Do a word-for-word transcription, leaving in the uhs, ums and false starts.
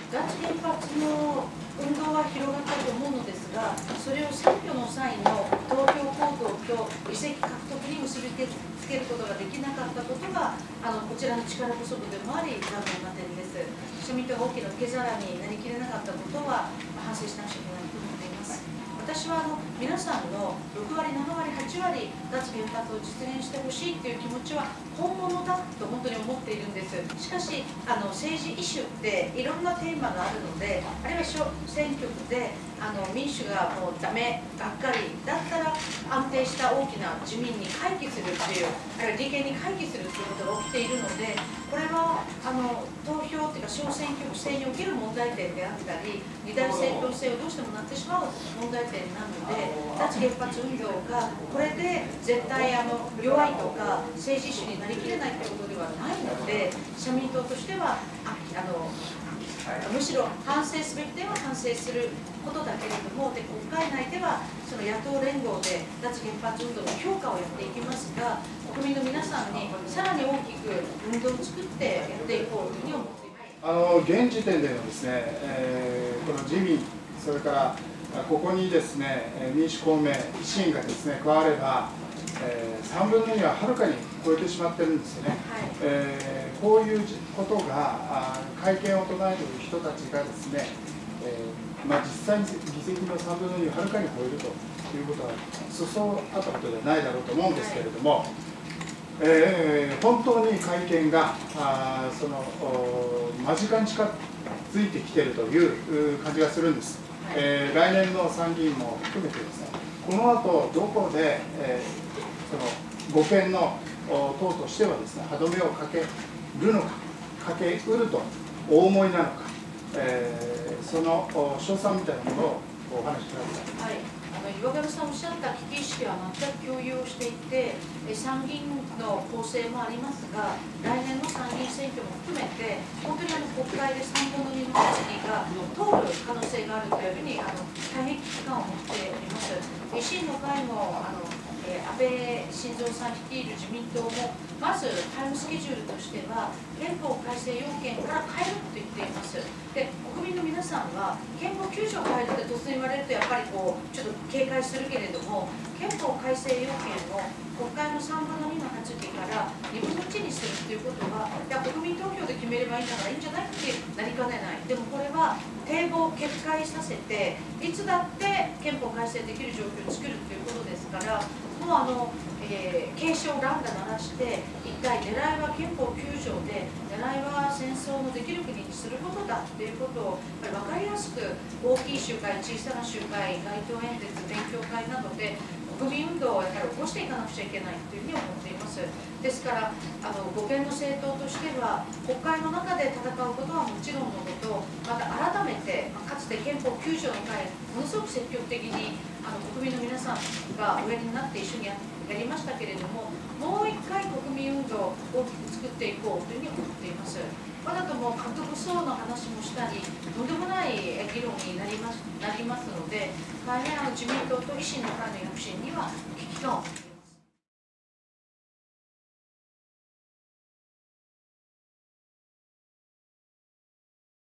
脱原発の運動は広がったと思うのですが、それを選挙の際の投票行動と議席獲得に結びつけることができなかったことが、あのこちらの力不足でもあり、残念な点です。社民党が大きな受け皿になりきれなかったことは、反省しなくちゃいけないと思っています。私はあの皆さんのろくわり、ななわり、はちわり脱原発を実現してほしいという気持ちは本物だと本当に思っているんです。しかしあの政治イシューっていろんなテーマがあるので、あるいは選挙区であの民主がもうダメがっかりだったら安定した大きな自民に回帰するっていう、あるいは利権に回帰するということが起きているので、これはあの投票というか小選挙区制における問題点であったり、二大政党制をどうしてもなってしまう問題点なので、脱原発運動がこれで絶対あの弱いとか政治主義になりきれないということではないので、社民党としてはああのむしろ反省すべき点は反省することだけれども、で国会内ではその野党連合で脱原発運動の強化をやっていきますが、国民の皆さんにさらに大きく運動を作ってやっていこうというふうに思っています。 あの現時点でのですね、えー、この自民、それからここにですね民主、公明、維新がですね加われば、えー、さんぶんのにははるかに超えてしまってるんですよね。はい、えー、こういうことが会見を唱える人たちがですね、えーまあ、実際に議席のさんぶんのにをはるかに超えるということはそうそうあったことではないだろうと思うんですけれども、はい、えー、本当に会見があその間近に近づいてきているという感じがするんです。えー、来年の参議院も含めてですね、この後どこで、えー、その護憲の党としてはですね歯止めをかけるのか、かけうるとお思いなのか、えー、その詳細みたいなものをお話しください。 はい、あの岩上さんおっしゃった危機意識は全く共有をしていて、参議院の構成もありますが、来年の参議院選挙も含めて、本当にあの国会でさんぶんのにの決議が通る可能性があるというふうにあの大変危機感を持っております。維新の会もあの安倍晋三さん率いる自民党も、まずタイムスケジュールとしては、憲法改正要件から変えると言っています。で、国民の皆さんは、憲法きゅうじょう変えるって突然言われると、やっぱりこうちょっと警戒するけれども、憲法改正要件を国会のさんぶんのにの発議からにぶんのいちにするっていうことは、いや、国民投票で決めればいいんだからいいんじゃないってなりかねない。でもこれは堤防を決壊させて、いつだって憲法改正できる状況を作るっていうことですから、もうあの、えー、警鐘をランダ鳴らして、一体狙いは憲法きゅうじょうで、狙いは戦争のできる国にすることだっていうことを分かりやすく、大きい集会、小さな集会、街頭演説、勉強会などで国民運動をやはり起こしていかなくちゃいけないというふうに思っています。ですから、あの護憲の政党としては、国会の中で戦うことはもちろんのこと、また改めて、かつて憲法きゅうじょうの会、ものすごく積極的にあの国民の皆さんが上になって一緒にやりましたけれども、もう一回国民運動を大きく作っていこうというふうに思っています。わざとも核武装の話もしたり、とんでもない議論になりますなりますので、大変あの自民党と維新の会の躍進には危機感を